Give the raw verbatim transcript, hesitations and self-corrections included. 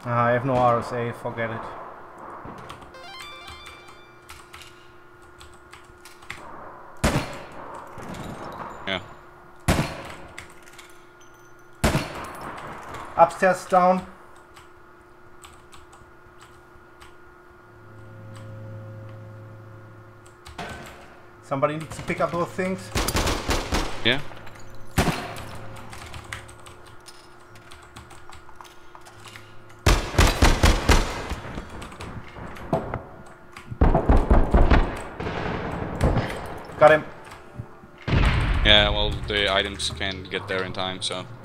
Uh, I have no R S A, forget it. Yeah. Upstairs down. Somebody needs to pick up those things. Yeah. Got him. Yeah, well, the items can't get there in time, so...